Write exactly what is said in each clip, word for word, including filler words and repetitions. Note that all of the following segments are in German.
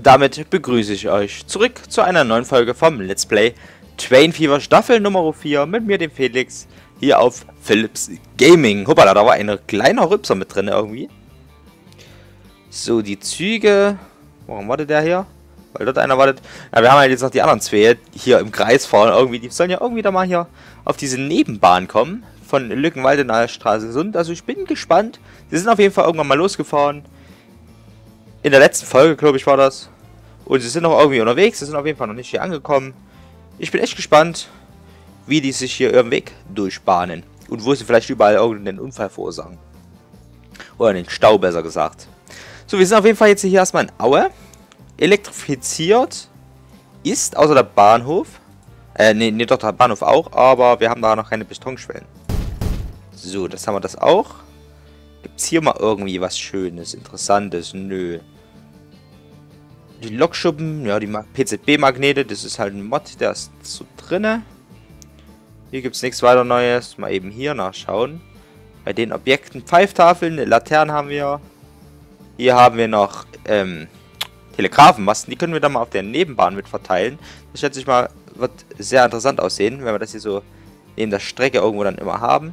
damit begrüße ich euch zurück zu einer neuen Folge vom Let's Play Train Fever Staffel Nummer vier mit mir, dem Felix, hier auf Philips Gaming. Hoppala, da war ein kleiner Rübser mit drin irgendwie. So, die Züge. Warum wartet der hier? Weil dort einer wartet. Ja, wir haben halt jetzt noch die anderen zwei hier im Kreis fahren irgendwie. Die sollen ja irgendwie da mal hier auf diese Nebenbahn kommen. Von Lückenwalde nach Stralsund. Also ich bin gespannt. Sie sind auf jeden Fall irgendwann mal losgefahren. In der letzten Folge, glaube ich, war das. Und sie sind noch irgendwie unterwegs. Sie sind auf jeden Fall noch nicht hier angekommen. Ich bin echt gespannt, wie die sich hier ihren Weg durchbahnen. Und wo sie vielleicht überall irgendeinen Unfall verursachen. Oder den Stau, besser gesagt. So, wir sind auf jeden Fall jetzt hier erstmal in Aue. Elektrifiziert ist außer der Bahnhof. Äh, nee, nee, doch, der Bahnhof auch. Aber wir haben da noch keine Betonschwellen. So, das haben wir das auch. Gibt es hier mal irgendwie was Schönes, Interessantes? Nö. Die Lokschuppen, ja, die P Z B-Magnete, das ist halt ein Mod, der ist so drinne. Hier gibt es nichts weiter Neues. Mal eben hier nachschauen. Bei den Objekten Pfeiftafeln, Laternen haben wir. Hier haben wir noch ähm, Telegrafenmasten. Die können wir dann mal auf der Nebenbahn mit verteilen. Das schätze ich mal, wird sehr interessant aussehen, wenn wir das hier so neben der Strecke irgendwo dann immer haben.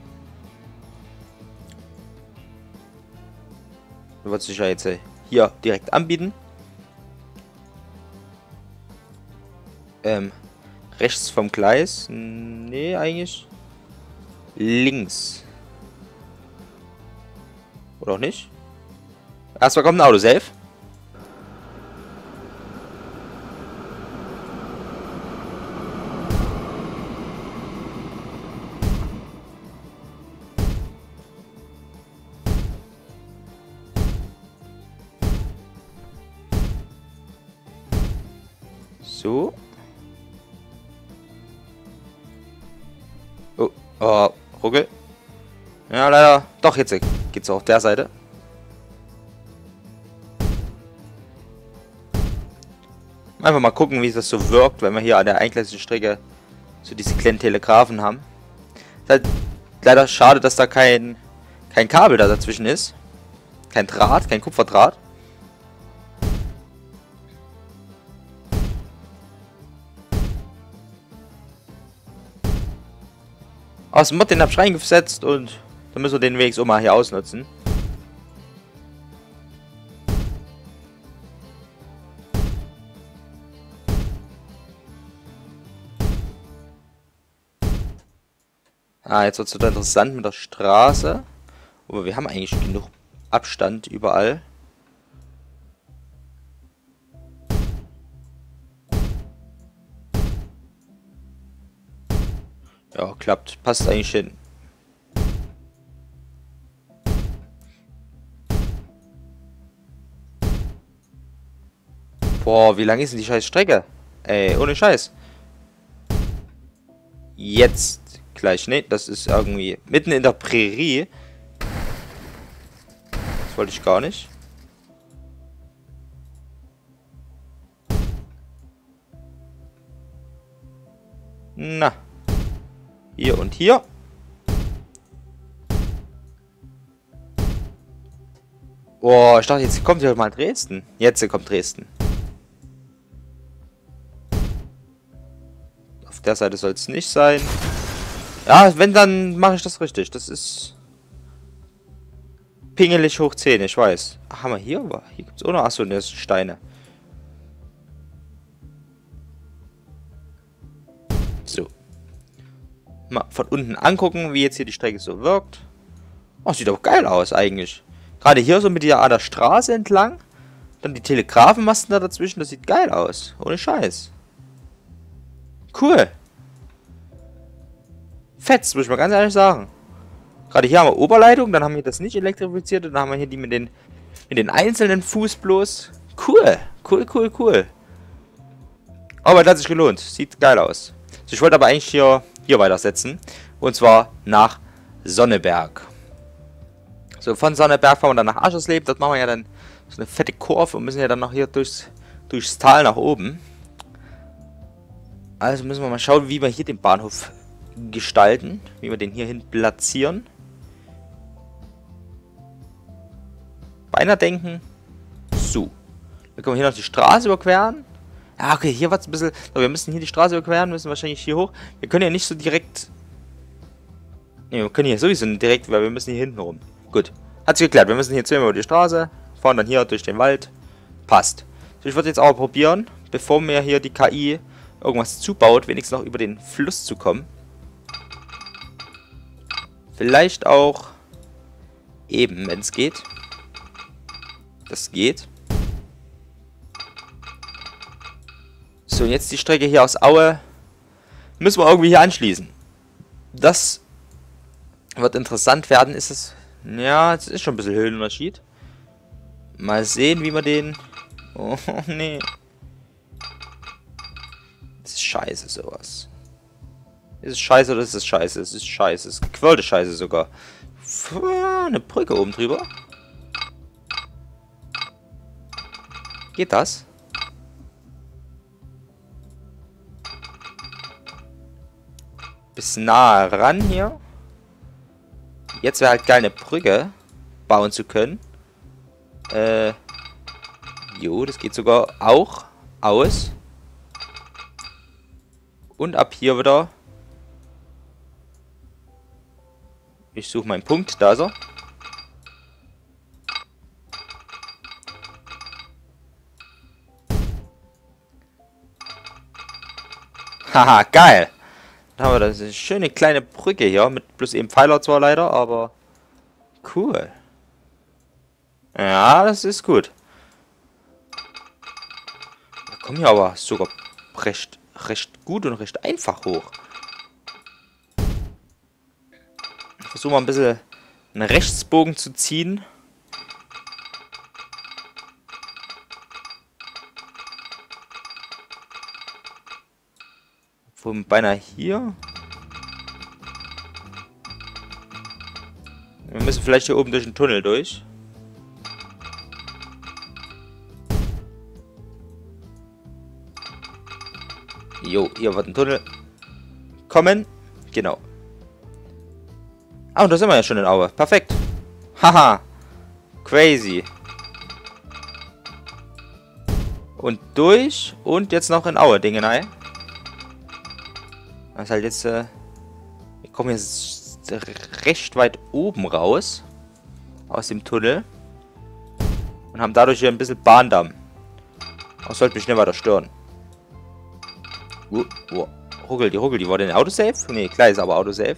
Das wird sich ja jetzt hier direkt anbieten. Ähm, rechts vom Gleis? Nee, eigentlich. Links. Oder auch nicht? Erstmal kommt ein Auto, safe. So. Oh, oh, Ruckel. Ja, leider. Doch, jetzt geht's auf der Seite. Einfach mal gucken, wie das so wirkt, wenn wir hier an der eingleisigen Strecke so diese kleinen Telegrafen haben. Ist halt leider schade, dass da kein, kein Kabel da dazwischen ist. Kein Draht, kein Kupferdraht. Aus dem Mod, den hab ich reingesetzt und dann müssen wir den Weg so mal hier ausnutzen. Ah, jetzt wird es wieder interessant mit der Straße. Aber wir haben eigentlich genug Abstand überall. Ja, klappt. Passt eigentlich hin. Boah, wie lang ist denn die scheiß Strecke? Ey, ohne Scheiß. Jetzt gleich. Ne, das ist irgendwie mitten in der Prärie. Das wollte ich gar nicht. Na. Hier und hier. Boah, ich dachte, jetzt kommt ja mal Dresden. Jetzt kommt Dresden. Auf der Seite soll es nicht sein. Ja, wenn, dann mache ich das richtig. Das ist pingelig hoch zehn, ich weiß. Ach, haben wir hier? Hier gibt es auch noch. Achso, ne, das sind Steine. So. Mal von unten angucken, wie jetzt hier die Strecke so wirkt. Oh, sieht auch geil aus eigentlich. Gerade hier so mit der, an der Straße entlang. Dann die Telegrafenmasten da dazwischen. Das sieht geil aus. Ohne Scheiß. Cool. Fetz, muss ich mal ganz ehrlich sagen. Gerade hier haben wir Oberleitung. Dann haben wir das nicht elektrifiziert. Und dann haben wir hier die mit den, mit den einzelnen Fuß bloß. Cool. Cool, cool, cool. Aber das hat sich gelohnt. Sieht geil aus. So, ich wollte aber eigentlich hier, hier weitersetzen. Und zwar nach Sonneberg. So, von Sonneberg fahren wir dann nach Aschersleben. Dort machen wir ja dann so eine fette Kurve und müssen ja dann noch hier durchs, durchs Tal nach oben. Also müssen wir mal schauen, wie wir hier den Bahnhof gestalten. Wie wir den hierhin platzieren. Beinahe denken. So. Dann können wir hier noch die Straße überqueren. Ja, okay, hier war es ein bisschen... So, wir müssen hier die Straße überqueren, müssen wahrscheinlich hier hoch. Wir können ja nicht so direkt... Ne, wir können hier sowieso nicht direkt, weil wir müssen hier hinten rum. Gut, hat sich geklärt. Wir müssen hier zweimal über die Straße, fahren dann hier durch den Wald. Passt. So, ich würde jetzt aber probieren, bevor mir hier die K I irgendwas zubaut, wenigstens noch über den Fluss zu kommen. Vielleicht auch eben, wenn es geht. Das geht. So, und jetzt die Strecke hier aus Aue. Müssen wir irgendwie hier anschließen. Das wird interessant werden. Ist es... Ja, es ist schon ein bisschen Höhenunterschied. Mal sehen, wie wir den... Oh, nee. Das ist scheiße, sowas. Ist es scheiße oder ist es scheiße? Es ist scheiße. Es ist gequirlte Scheiße sogar. Eine Brücke oben drüber. Geht das? Bis nah ran hier. Jetzt wäre halt geil, eine Brücke bauen zu können. Äh. Jo, das geht sogar auch aus. Und ab hier wieder. Ich suche meinen Punkt, da ist er. Haha, geil. Dann haben wir das eine schöne kleine Brücke hier. Mit bloß eben Pfeiler zwar leider, aber cool. Ja, das ist gut. Wir kommen hier aber sogar recht, recht gut und recht einfach hoch. Ich versuche mal ein bisschen einen Rechtsbogen zu ziehen. Wo beinahe hier. Wir müssen vielleicht hier oben durch den Tunnel durch. Jo, hier wird ein Tunnel kommen. Genau. Ah, und da sind wir ja schon in Aue. Perfekt. Haha. Crazy. Und durch. Und jetzt noch in Aue, Dingenei. Das ist halt jetzt, äh, wir kommen jetzt recht weit oben raus. Aus dem Tunnel. Und haben dadurch hier ein bisschen Bahndamm. Das sollte mich nicht weiter stören. Uh, uh, ruckelt die, ruckelt die. War denn Autosave? Ne, klar ist aber Autosave.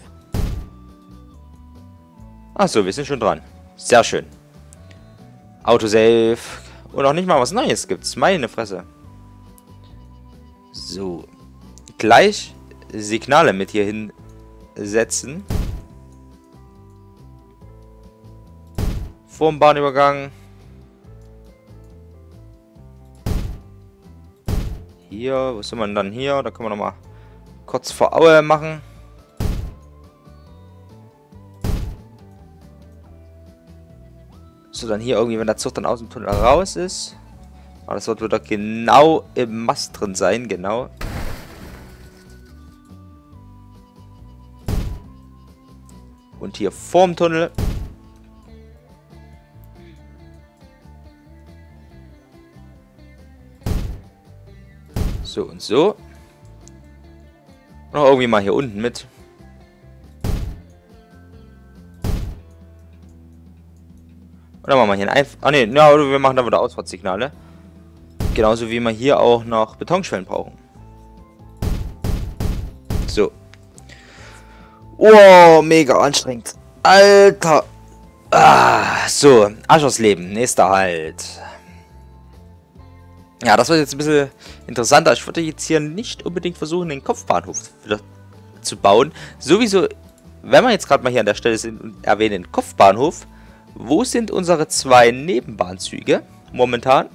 Achso, wir sind schon dran. Sehr schön. Autosave. Und auch nicht mal was Neues gibt's. Meine Fresse. So. Gleich Signale mit hier hinsetzen. Vorm Bahnübergang. Hier, wo sind wir denn dann hier? Da können wir nochmal kurz vor Aue machen. So, dann hier irgendwie, wenn der Zug dann aus dem Tunnel raus ist. Aber das wird wieder genau im Mast drin sein, genau. Und hier vorm Tunnel. So und so. Noch irgendwie mal hier unten mit. Und dann machen wir hier ein Einf... Ah ne, ja, wir machen dann wieder Ausfahrtssignale. Genauso wie wir hier auch noch Betonschwellen brauchen. So. Oh, mega anstrengend. Alter. Ah, so, Aschersleben, nächster Halt. Ja, das wird jetzt ein bisschen interessanter. Ich würde jetzt hier nicht unbedingt versuchen, den Kopfbahnhof wieder zu bauen. Sowieso, wenn wir jetzt gerade mal hier an der Stelle sind und erwähnen den Kopfbahnhof, wo sind unsere zwei Nebenbahnzüge momentan?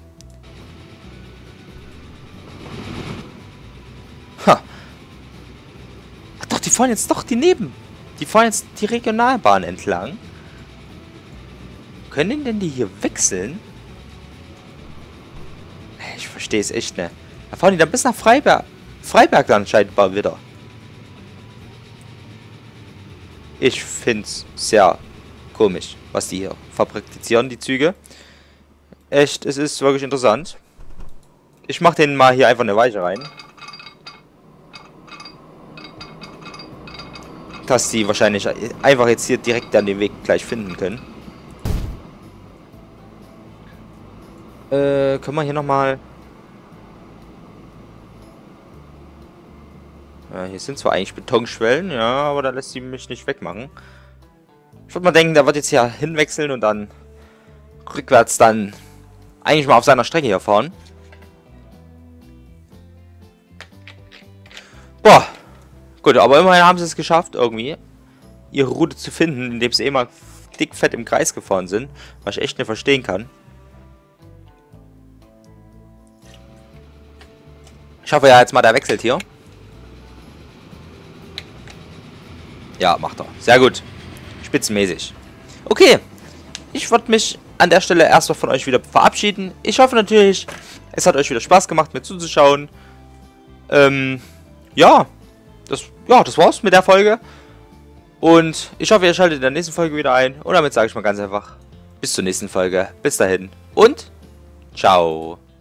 Ha. Ach doch, die fahren jetzt doch die Neben... Die fahren jetzt die Regionalbahn entlang. Können denn die hier wechseln? Ich verstehe es echt nicht. Da fahren die dann bis nach Freiberg. Freiberg dann scheinbar wieder. Ich finde es sehr komisch, was die hier fabrizzieren, die Züge. Echt, es ist wirklich interessant. Ich mach den mal hier einfach eine Weiche rein. Dass die wahrscheinlich einfach jetzt hier direkt an den Weg gleich finden können. Äh, können wir hier nochmal... Ja, hier sind zwar eigentlich Betonschwellen, ja, aber da lässt sie mich nicht wegmachen. Ich würde mal denken, der wird jetzt hier hinwechseln und dann rückwärts dann eigentlich mal auf seiner Strecke hier fahren. Boah. Gut, aber immerhin haben sie es geschafft, irgendwie ihre Route zu finden, indem sie eh mal dick fett im Kreis gefahren sind. Was ich echt nicht verstehen kann. Ich hoffe ja jetzt mal, der wechselt hier. Ja, macht er. Sehr gut. Spitzenmäßig. Okay. Ich würde mich an der Stelle erstmal von euch wieder verabschieden. Ich hoffe natürlich, es hat euch wieder Spaß gemacht, mir zuzuschauen. Ähm, ja. Das, ja, das war's mit der Folge. Und ich hoffe, ihr schaltet in der nächsten Folge wieder ein. Und damit sage ich mal ganz einfach, bis zur nächsten Folge. Bis dahin und ciao.